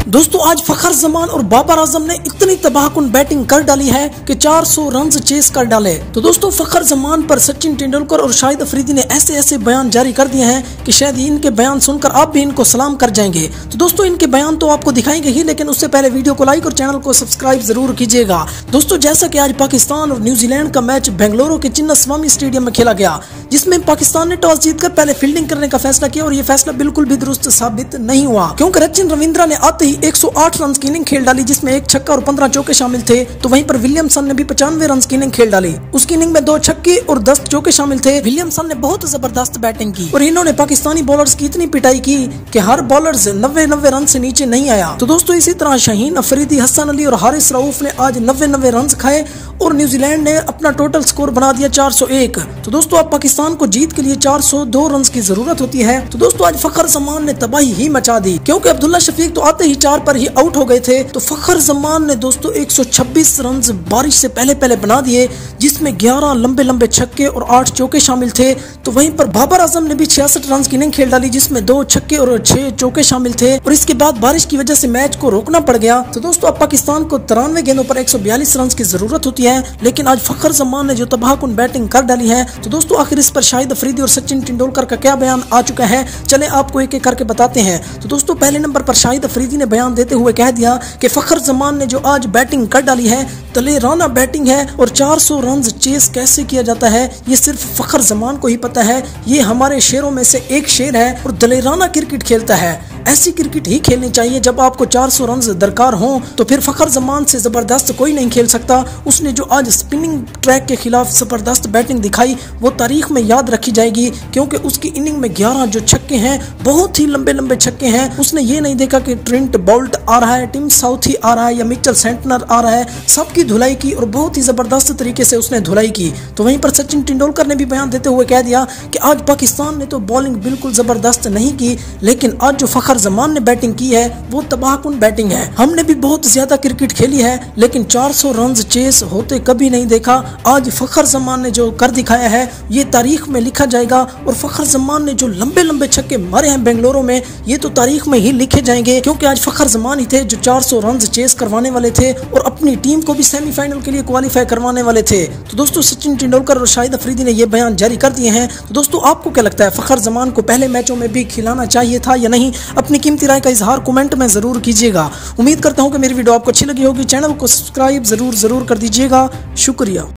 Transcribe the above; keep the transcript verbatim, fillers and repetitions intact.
दोस्तों आज फखर जमान और बाबर आजम ने इतनी तबाहकुन बैटिंग कर डाली है कि चार सौ रन चेस कर डाले। तो दोस्तों फखर जमान पर सचिन तेंदुलकर और शाहिद अफरीदी ने ऐसे ऐसे बयान जारी कर दिए हैं कि शायद इनके बयान सुनकर आप भी इनको सलाम कर जाएंगे। तो दोस्तों इनके बयान तो आपको दिखाएंगे ही, लेकिन उससे पहले वीडियो को लाइक और चैनल को सब्सक्राइब जरूर कीजिएगा। दोस्तों जैसा कि आज पाकिस्तान और न्यूजीलैंड का मैच बेंगलुरु के चिन्नास्वामी स्टेडियम में खेला गया, जिसमें पाकिस्तान ने टॉस जीतकर पहले फील्डिंग करने का फैसला किया और ये फैसला बिल्कुल भी दुरुस्त साबित नहीं हुआ, क्योंकि रचिन रविंद्रा ने आते ही एक सौ आठ रन की इनिंग खेल डाली, जिसमें एक छक्का और पंद्रह चौके शामिल थे। तो वहीं पर विलियमसन ने भी पचानवे रन की इनिंग खेल डाली, उसकी इनिंग में दो छक्के और दस चौके शामिल थे। विलियमसन ने बहुत जबरदस्त बैटिंग की और इन्होंने पाकिस्तानी बॉलर्स की इतनी पिटाई की कि हर बॉलर नब्बे नब्बे रन से नीचे नहीं आया। तो दोस्तों इसी तरह शाहीन अफरीदी, हसन अली और हारिस रऊफ ने आज नब्बे नब्बे रन खाए और न्यूजीलैंड ने अपना टोटल स्कोर बना दिया चार सौ एक। तो दोस्तों अब पाकिस्तान को जीत के लिए चार सौ दो रन की जरूरत होती है। तो दोस्तों आज फखर जमान ने तबाही ही मचा दी, क्योंकि अब्दुल्ला शफीक तो आते ही चार पर ही आउट हो गए थे। तो फखर जमान ने दोस्तों एक सौ छब्बीस रन बारिश से पहले पहले बना दिए, जिसमें ग्यारह लंबे लंबे छक्के और आठ चौके शामिल थे। तो वहीं पर बाबर आजम ने भी छियासठ रन की इनिंग खेल डाली, जिसमें दो छक्के और छह चौके शामिल थे और इसके बाद बारिश की वजह से मैच को रोकना पड़ गया। तो दोस्तों अब पाकिस्तान को तिरानवे गेंदों पर एक सौ बयालीस रन की जरूरत होती है, लेकिन आज फखर जमान ने जो तबाहकुन बैटिंग कर डाली है। तो दोस्तों आखिर इस पर शाहिद अफरीदी और सचिन तेंदुलकर का क्या बयान आ चुका है, चले आपको एक एक करके बताते हैं। तो दोस्तों पहले नंबर पर शाहिद अफरीदी ने बयान देते हुए कह दिया कि फखर जमान ने जो आज बैटिंग कर डाली है दलेराना बैटिंग है और चार सौ रन चेस कैसे किया जाता है ये सिर्फ फखर जमान को ही पता है। ये हमारे शेरों में से एक शेर है और दलेराना क्रिकेट खेलता है। ऐसी क्रिकेट ही खेलनी चाहिए जब आपको चार सौ रन दरकार हो। तो फिर फखर जमान से जबरदस्त कोई नहीं खेल सकता। उसने जो आज स्पिनिंग ट्रैक के खिलाफ जबरदस्त बैटिंग दिखाई वो तारीख में याद रखी जाएगी, क्योंकि उसकी इनिंग में ग्यारह जो छक्के हैं बहुत ही लंबे लंबे छक्के हैं। उसने ये नहीं देखा कि ट्रेंट बोल्ट आ रहा है, टिम साउथी आ रहा है या मिचेल सेंटनर आ रहा है, सबकी धुलाई की और बहुत ही जबरदस्त तरीके से उसने धुलाई की। तो वहीं पर सचिन तेंदुलकर ने भी बयान देते हुए कह दिया कि आज पाकिस्तान ने तो बॉलिंग बिल्कुल जबरदस्त नहीं की, लेकिन आज जो फखर जमान ने बैटिंग की है वो तबाहकुन बैटिंग है। हमने भी बहुत ज्यादा क्रिकेट खेली है, लेकिन चार सौ रन चेस होते कभी नहीं देखा। आज फखर जमान ने जो कर दिखाया है ये तारीख में लिखा जाएगा और फखर जमान ने जो लंबे लंबे छक्के मारे हैं बेंगलुरु में ये तो तारीख में ही लिखे जाएंगे, क्योंकि आज फखर जमान ही थे जो चार सौ रन चेस करवाने वाले थे और अपनी टीम को भी सेमीफाइनल के लिए क्वालिफाई करवाने वाले थे। तो दोस्तों सचिन तेंदुलकर और शाहिद अफरीदी ने ये बयान जारी कर दिए हैं। तो दोस्तों आपको क्या लगता है, फखर जमान को पहले मैचों में भी खिलाना चाहिए था या नहीं? अपनी कीमती राय का इजहार कमेंट में जरूर कीजिएगा। उम्मीद करता हूं कि मेरी वीडियो आपको अच्छी लगी होगी। चैनल को सब्सक्राइब जरूर जरूर कर दीजिएगा। शुक्रिया।